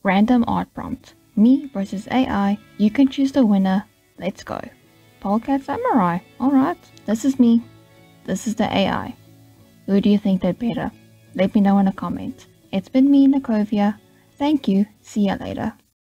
Random art prompt. Me versus AI. You can choose the winner. Let's go. Polecat Samurai. Alright, this is me. This is the AI. Who do you think did better? Let me know in a comment. It's been me, Nacovya. Thank you. See ya later.